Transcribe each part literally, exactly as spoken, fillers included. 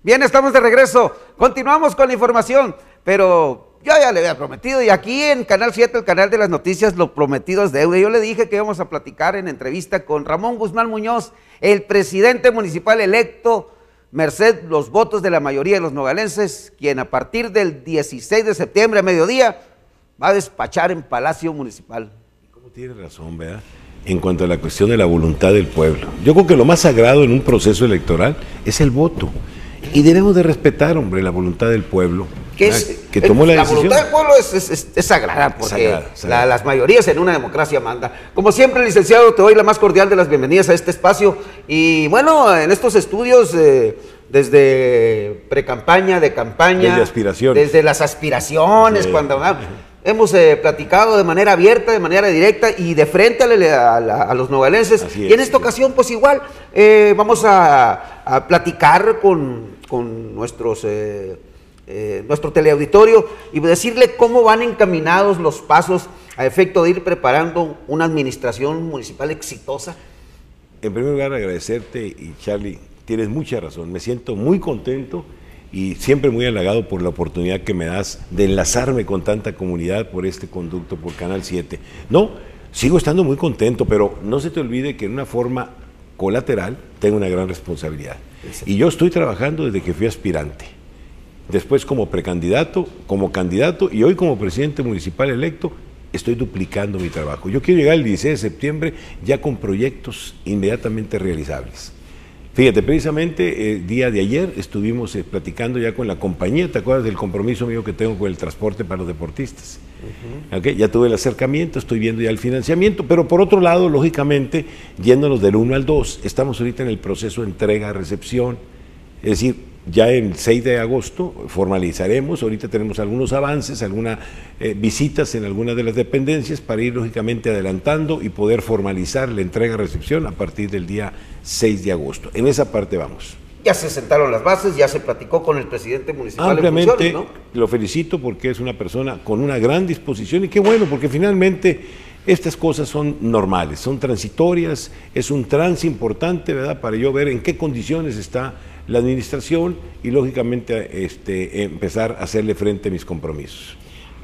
Bien, estamos de regreso. Continuamos con la información, pero yo ya le había prometido, y aquí en Canal siete, el canal de las noticias, lo prometido es deuda. Yo le dije que íbamos a platicar en entrevista con Ramón Guzmán Muñoz, el presidente municipal electo, merced los votos de la mayoría de los nogalenses, quien a partir del dieciséis de septiembre a mediodía va a despachar en Palacio Municipal. ¿Cómo tiene razón, verdad? En cuanto a la cuestión de la voluntad del pueblo. Yo creo que lo más sagrado en un proceso electoral es el voto. Y debemos de respetar, hombre, la voluntad del pueblo. Que, es, que tomó la, la decisión. voluntad del pueblo es, es, es, es sagrada, porque sagrada, sagrada. La, las mayorías en una democracia mandan. Como siempre, licenciado, te doy la más cordial de las bienvenidas a este espacio. Y bueno, en estos estudios, eh, desde pre-campaña, de campaña, desde aspiraciones. desde las aspiraciones, sí. cuando ah, hemos eh, platicado de manera abierta, de manera directa y de frente a, la, a, la, a los nogalenses. Así y en es, esta sí. ocasión, pues igual, eh, vamos a, a platicar con, con nuestros... Eh, Eh, nuestro teleauditorio y decirle cómo van encaminados los pasos a efecto de ir preparando una administración municipal exitosa. En primer lugar, agradecerte, y Charlie, tienes mucha razón, me siento muy contento y siempre muy halagado por la oportunidad que me das de enlazarme con tanta comunidad por este conducto, por Canal siete. No, sigo estando muy contento, pero no se te olvide que en una forma colateral tengo una gran responsabilidad. Y yo estoy trabajando desde que fui aspirante. Después como precandidato, como candidato y hoy como presidente municipal electo, estoy duplicando mi trabajo. Yo quiero llegar el dieciséis de septiembre ya con proyectos inmediatamente realizables. Fíjate, precisamente el día de ayer estuvimos eh, platicando ya con la compañía, ¿te acuerdas del compromiso mío que tengo con el transporte para los deportistas? Uh-huh. ¿Okay? Ya tuve el acercamiento, estoy viendo ya el financiamiento, pero por otro lado, lógicamente, yéndonos del uno al dos, estamos ahorita en el proceso de entrega, recepción, es decir, ya el seis de agosto formalizaremos, ahorita tenemos algunos avances, algunas eh, visitas en algunas de las dependencias para ir lógicamente adelantando y poder formalizar la entrega-recepción a partir del día seis de agosto. En esa parte vamos. Ya se sentaron las bases, ya se platicó con el presidente municipal. Ampliamente, en funciones, ¿no? Lo felicito porque es una persona con una gran disposición y qué bueno, porque finalmente estas cosas son normales, son transitorias, es un trance importante, ¿verdad?, para yo ver en qué condiciones está la administración y lógicamente este, empezar a hacerle frente a mis compromisos.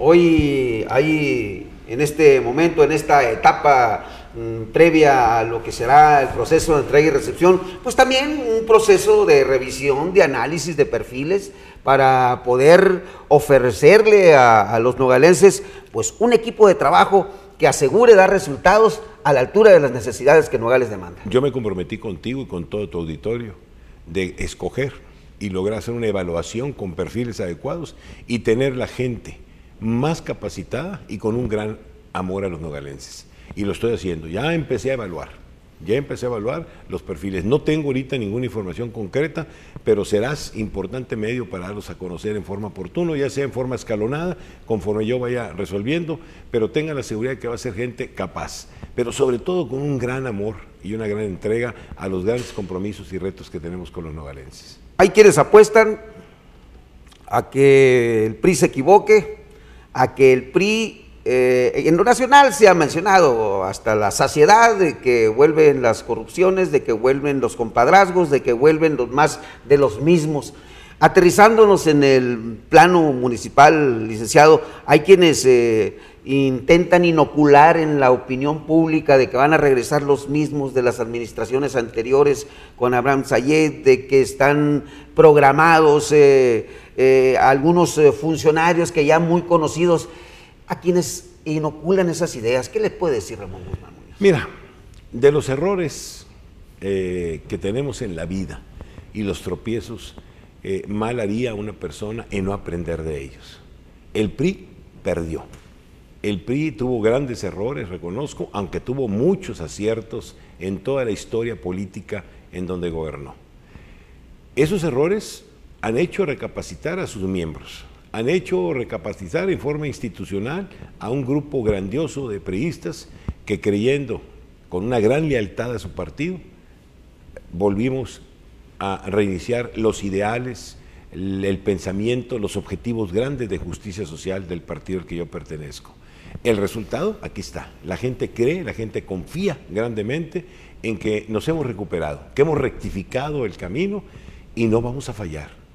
Hoy hay en este momento, en esta etapa mmm, previa a lo que será el proceso de entrega y recepción, pues también un proceso de revisión, de análisis de perfiles para poder ofrecerle a, a los nogalenses pues un equipo de trabajo que asegure dar resultados a la altura de las necesidades que Nogales demanda. Yo me comprometí contigo y con todo tu auditorio de escoger y lograr hacer una evaluación con perfiles adecuados y tener la gente más capacitada y con un gran amor a los nogalenses. Y lo estoy haciendo, ya empecé a evaluar, ya empecé a evaluar los perfiles. No tengo ahorita ninguna información concreta, pero serás importante medio para darlos a conocer en forma oportuna, ya sea en forma escalonada, conforme yo vaya resolviendo, pero tengan la seguridad de que va a ser gente capaz, pero sobre todo con un gran amor y una gran entrega a los grandes compromisos y retos que tenemos con los nogalenses. Hay quienes apuestan a que el P R I se equivoque, a que el P R I, eh, en lo nacional se ha mencionado hasta la saciedad de que vuelven las corrupciones, de que vuelven los compadrazgos, de que vuelven los más de los mismos. Aterrizándonos en el plano municipal, licenciado, hay quienes eh, intentan inocular en la opinión pública de que van a regresar los mismos de las administraciones anteriores con Abraham Sayed, de que están programados eh, eh, algunos eh, funcionarios que ya muy conocidos, a quienes inoculan esas ideas. ¿Qué le puede decir Ramón Guzmán Muñoz? Mira, de los errores eh, que tenemos en la vida y los tropiezos, Eh, mal haría una persona en no aprender de ellos. El P R I perdió. El P R I tuvo grandes errores, reconozco, aunque tuvo muchos aciertos en toda la historia política en donde gobernó. Esos errores han hecho recapacitar a sus miembros, han hecho recapacitar en forma institucional a un grupo grandioso de priistas que, creyendo con una gran lealtad a su partido, volvimos a reiniciar los ideales, el, el pensamiento, los objetivos grandes de justicia social del partido al que yo pertenezco. El resultado, aquí está. La gente cree, la gente confía grandemente en que nos hemos recuperado, que hemos rectificado el camino y no vamos a fallar.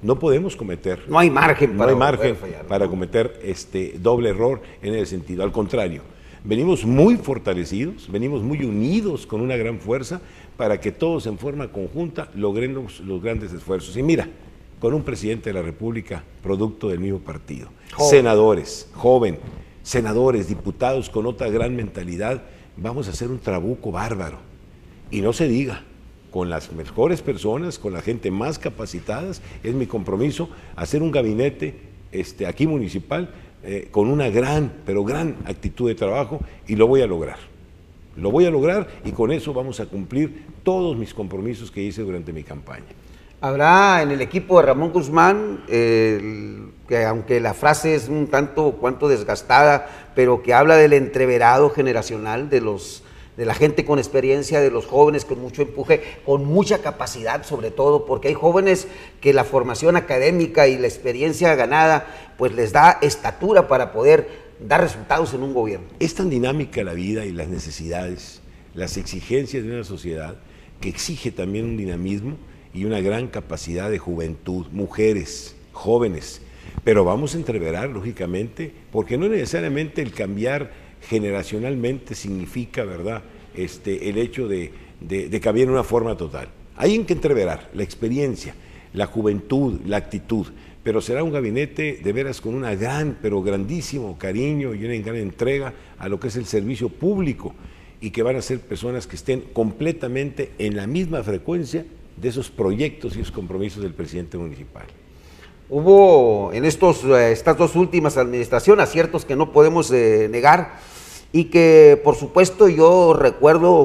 No podemos cometer. No hay margen para, no hay margen fallar, para ¿no? cometer este doble error en ese sentido. Al contrario, venimos muy fortalecidos, venimos muy unidos con una gran fuerza para que todos en forma conjunta logremos los grandes esfuerzos. Y mira, con un presidente de la República, producto del mismo partido, joven. senadores, joven, senadores, diputados con otra gran mentalidad, vamos a hacer un trabuco bárbaro. Y no se diga, con las mejores personas, con la gente más capacitadas, es mi compromiso hacer un gabinete este, aquí municipal eh, con una gran, pero gran actitud de trabajo, y lo voy a lograr. Lo voy a lograr y con eso vamos a cumplir todos mis compromisos que hice durante mi campaña. Habrá en el equipo de Ramón Guzmán, eh, que aunque la frase es un tanto cuanto desgastada, pero que habla del entreverado generacional, de los de la gente con experiencia, de los jóvenes con mucho empuje, con mucha capacidad sobre todo, porque hay jóvenes que la formación académica y la experiencia ganada, pues les da estatura para poder dar resultados en un gobierno. Es tan dinámica la vida y las necesidades, las exigencias de una sociedad, que exige también un dinamismo y una gran capacidad de juventud, mujeres, jóvenes, pero vamos a entreverar, lógicamente, porque no necesariamente el cambiar generacionalmente significa, ¿verdad?, este, el hecho de, de, de cambiar en una forma total. Hay en que entreverar la experiencia, la juventud, la actitud, pero será un gabinete de veras con una gran, pero grandísimo cariño y una gran entrega a lo que es el servicio público, y que van a ser personas que estén completamente en la misma frecuencia de esos proyectos y esos compromisos del presidente municipal. Hubo en estos, estas dos últimas administraciones aciertos que no podemos eh, negar, y que por supuesto yo recuerdo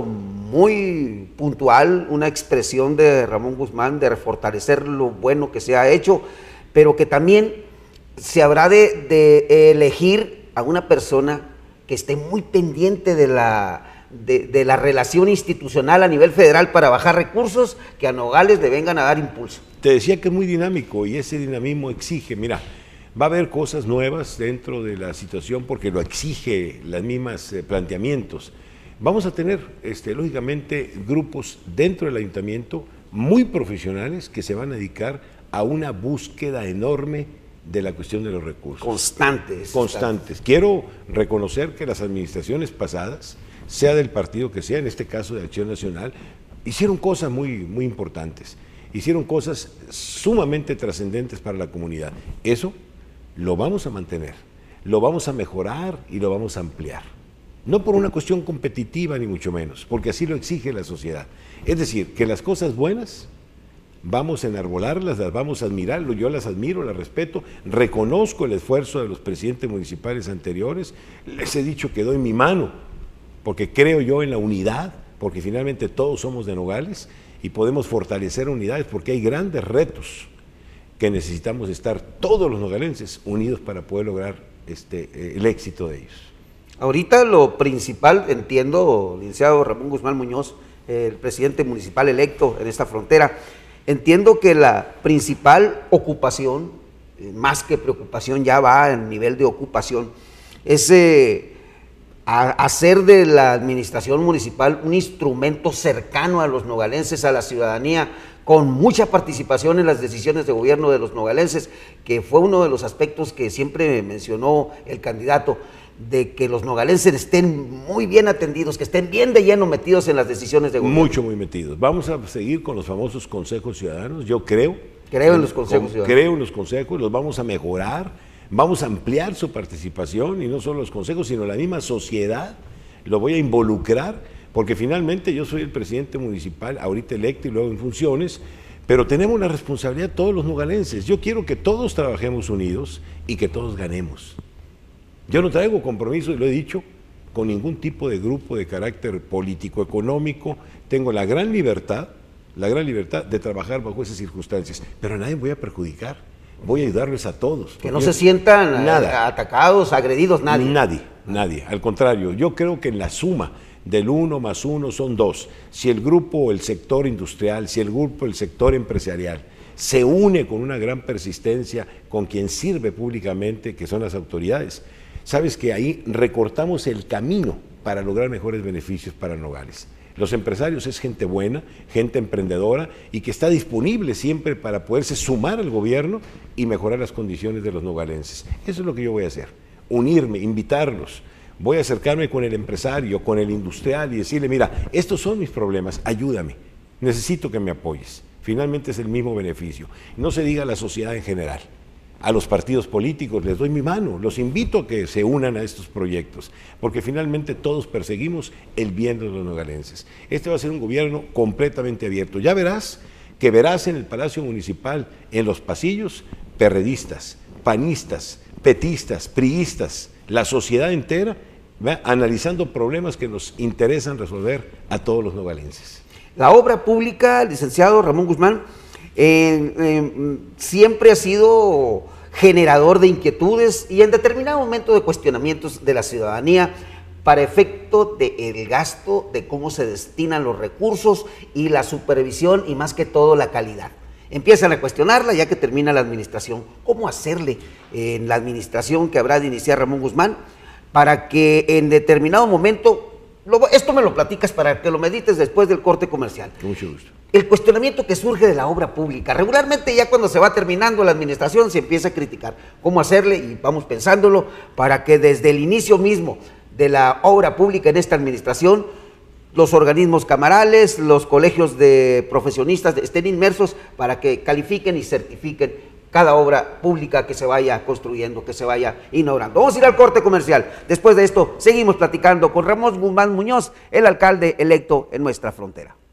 muy puntual una expresión de Ramón Guzmán de refortalecer lo bueno que se ha hecho, pero que también se habrá de, de elegir a una persona que esté muy pendiente de la... De, de la relación institucional a nivel federal para bajar recursos que a Nogales le vengan a dar impulso. Te decía que es muy dinámico y ese dinamismo exige, mira, va a haber cosas nuevas dentro de la situación porque lo exige las mismas eh, planteamientos. Vamos a tener, este, lógicamente, grupos dentro del ayuntamiento muy profesionales que se van a dedicar a una búsqueda enorme de la cuestión de los recursos. Constantes. Constantes. Quiero reconocer que las administraciones pasadas, sea del partido que sea, en este caso de Acción Nacional, hicieron cosas muy, muy importantes, hicieron cosas sumamente trascendentes para la comunidad. Eso lo vamos a mantener, lo vamos a mejorar y lo vamos a ampliar. No por una cuestión competitiva ni mucho menos, porque así lo exige la sociedad. Es decir, que las cosas buenas vamos a enarbolarlas, las vamos a admirar, yo las admiro, las respeto, reconozco el esfuerzo de los presidentes municipales anteriores, les he dicho que doy mi mano, porque creo yo en la unidad, porque finalmente todos somos de Nogales y podemos fortalecer unidades, porque hay grandes retos que necesitamos estar todos los nogalenses unidos para poder lograr este, el éxito de ellos. Ahorita lo principal, entiendo, licenciado Ramón Guzmán Muñoz, el presidente municipal electo en esta frontera, entiendo que la principal ocupación, más que preocupación, ya va al nivel de ocupación, es eh, a hacer de la administración municipal un instrumento cercano a los nogalenses, a la ciudadanía, con mucha participación en las decisiones de gobierno de los nogalenses, que fue uno de los aspectos que siempre mencionó el candidato, de que los nogalenses estén muy bien atendidos, que estén bien de lleno metidos en las decisiones de gobierno. Mucho, muy metidos. Vamos a seguir con los famosos consejos ciudadanos, yo creo. Creo en los consejos ciudadanos. Creo en los consejos, los vamos a mejorar, vamos a ampliar su participación, y no solo los consejos, sino la misma sociedad, lo voy a involucrar, porque finalmente yo soy el presidente municipal, ahorita electo y luego en funciones, pero tenemos la responsabilidad todos los nogalenses. Yo quiero que todos trabajemos unidos y que todos ganemos. Yo no traigo compromiso, y lo he dicho, con ningún tipo de grupo de carácter político, económico. Tengo la gran libertad, la gran libertad de trabajar bajo esas circunstancias, pero a nadie voy a perjudicar, voy a ayudarles a todos. Que no se sientan nada, atacados, agredidos, nadie. Nadie, nadie, al contrario, yo creo que en la suma del uno más uno son dos. Si el grupo, el sector industrial, si el grupo, el sector empresarial, se une con una gran persistencia con quien sirve públicamente, que son las autoridades, sabes que ahí recortamos el camino para lograr mejores beneficios para Nogales. Los empresarios es gente buena, gente emprendedora y que está disponible siempre para poderse sumar al gobierno y mejorar las condiciones de los nogalenses. Eso es lo que yo voy a hacer, unirme, invitarlos. Voy a acercarme con el empresario, con el industrial y decirle, mira, estos son mis problemas, ayúdame, necesito que me apoyes. Finalmente es el mismo beneficio. No se diga a la sociedad en general. A los partidos políticos les doy mi mano, los invito a que se unan a estos proyectos, porque finalmente todos perseguimos el bien de los nogalenses. Este va a ser un gobierno completamente abierto. Ya verás que verás en el Palacio Municipal, en los pasillos, perredistas, panistas, petistas, priistas, la sociedad entera, ¿va?, analizando problemas que nos interesan resolver a todos los nogalenses. La obra pública, licenciado Ramón Guzmán, Eh, eh, siempre ha sido generador de inquietudes y en determinado momento de cuestionamientos de la ciudadanía para efecto del gasto, de cómo se destinan los recursos y la supervisión y más que todo la calidad. Empiezan a cuestionarla ya que termina la administración. ¿Cómo hacerle en la administración que habrá de iniciar Ramón Guzmán para que en determinado momento, lo, esto me lo platicas para que lo medites después del corte comercial? Con mucho gusto. El cuestionamiento que surge de la obra pública. Regularmente ya cuando se va terminando la administración se empieza a criticar cómo hacerle y vamos pensándolo para que desde el inicio mismo de la obra pública en esta administración los organismos camarales, los colegios de profesionistas estén inmersos para que califiquen y certifiquen cada obra pública que se vaya construyendo, que se vaya inaugurando. Vamos a ir al corte comercial. Después de esto seguimos platicando con Ramón Guzmán Muñoz, el alcalde electo en nuestra frontera.